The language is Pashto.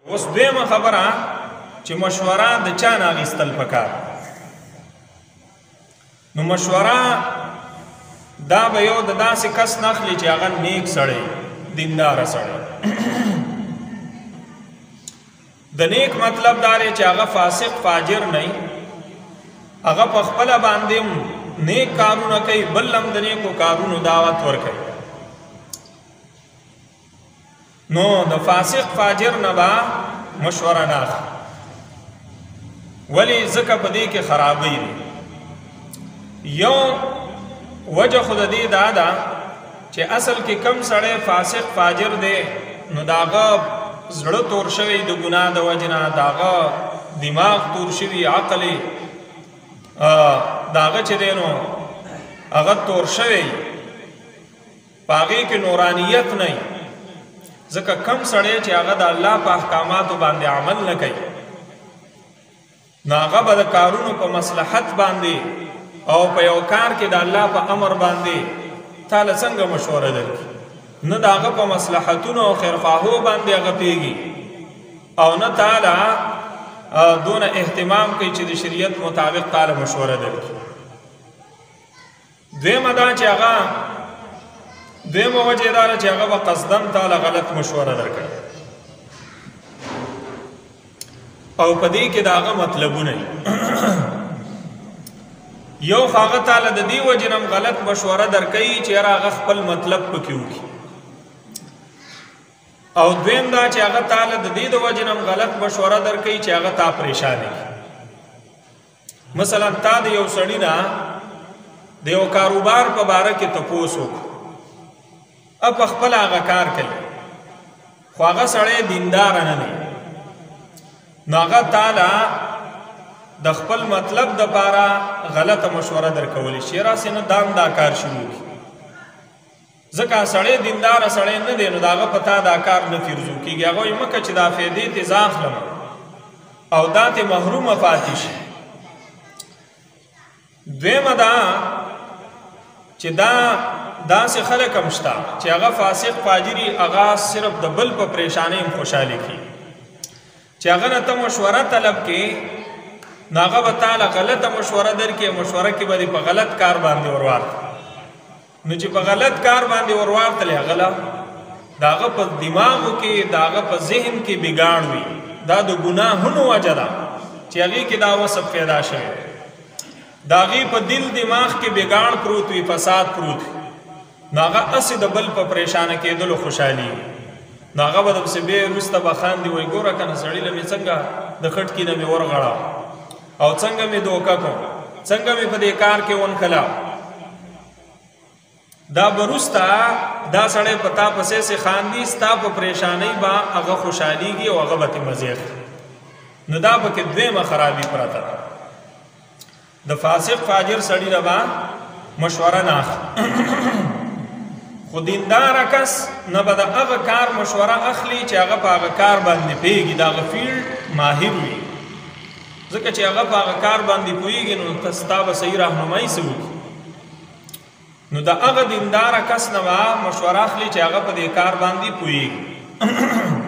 اوس دویمه خبره چې مشوره د چا نه اخیستل پکار. نو مشوره دا به یو د داسې کس نه اخلي چې هغه نیک سړی دینداره سړی. د نیک مطلب دا دی چې هغه فاسق فاجر نه وي، هغه په خپله باندې نیک کارونه کوي، بل هم د نیکو کارونو دعوت ورکوي. نو د فاسق فاجر نه به مشوره نه اخلي. ولې؟ ځکه په دې کې خرابۍ دی. یو وجه خو د دې دا ده چې اصل کې کم سړی فاسق فاجر دی نو د هغه زړه تور شوی د ګناه د وجې نه، د هغه دماغ تور شوي، عقل یې د هغه چې دی نو هغه تور شوی، په هغې کې نورانیت نه وي. ځکه کم سړی چې هغه د الله په احکاماتو باندې عمل نه کوي نو هغه به د کارونو په مصلحت باندې او په یو کار کې د الله په امر باندې تاله څنګه مشوره درکړي؟ نه د هغه په مصلحتونو او خیرخواهو باندې هغه پوهېږي او نه تاله دونه اهتمام کوي چې د شریعت مطابق تاله مشوره درکړي. دویمه دا چې هغه دویمه وجه دا ده چې هغه به قصدن تاله غلط مشوره درکړي او په دې کې د هغه مطلبونه یو هغه تاله د دې وجې نه غلط مشوره درکوي چې یاره هغه خپل مطلب پکې وکړي، او دویم دا چې هغه تاله د دې د وجې نه غلط مشوره درکوي چې هغه تا پریشان کړي. مثلا تا د یو سړي نه د یو کاروبار په باره کې تپوس وکړو، په خپل هغه کار کوي خو هغه سړی دینداره نه دی، نو هغه تاله د خپل مطلب د پاره غلطه مشوره درکولی شي، راسې نه دام دا کار شروع کړي. ځکه سړی دینداره سړی نه دی نو د هغه په تا دا کار نه فیرزو کېږي. هغه وایي مکه چې دا فایدې تې زه اخلم او دا تې محرومه پاتې شي. دویمه دا چې دا داسې خلک هم شته چې هغه فاسق فاجري، هغه صرف د بل په پریشانۍ هم خوشحالي کړي چې هغه نه ته مشوره طلب کې نو هغه به تاله غلطه مشوره درکړي، مشوره کې به دې په غلط کار باندې ورواړي. نو چې په غلط کار باندې ورواړتلې هغه له د هغه په دماغو کې د هغه په ذهن کې بګاړ وي. دا د ګناهونو وجه ده چې هغې کې دا وصف پیدا شوی، د هغې په دل دماغ کې بګاړ پروت وي، فساد پروت وي، نو هغه هسې د بل په پریشانه کېدلو خوشحالي وي. نو هغه به دپسې بیا وروسته به خاندي، وایي ګوره که نه سړي له مې څنګه د خټکي نه مې ورغړاو او څنګه مې دوکه کړو، څنګه مې په دې کار کې ونښلاو. دا وروسته دا سړی په تا پسې سې خاندي، ستا په پریشانۍ به هغه خوشحالېږي او هغه به ترې مزې اخلي. نو دا پکې دویمه خرابي پرته ده. د فاسق فاجر سړي نه به مشوره نه اخلي خو دینداره کس نه به د هغه کار مشوره اخلي چې هغه په هغه کار باندې پوهېږي، د هغه فیلډ ماهر وي. ځکه چې هغه په هغه کار باندې پوهېږي نو ستا به صحیح راهنمایي څه وکړي. نو د هغه دینداره کس نه به مشوره اخلي چې هغه په دې کار باندې پوهېږي.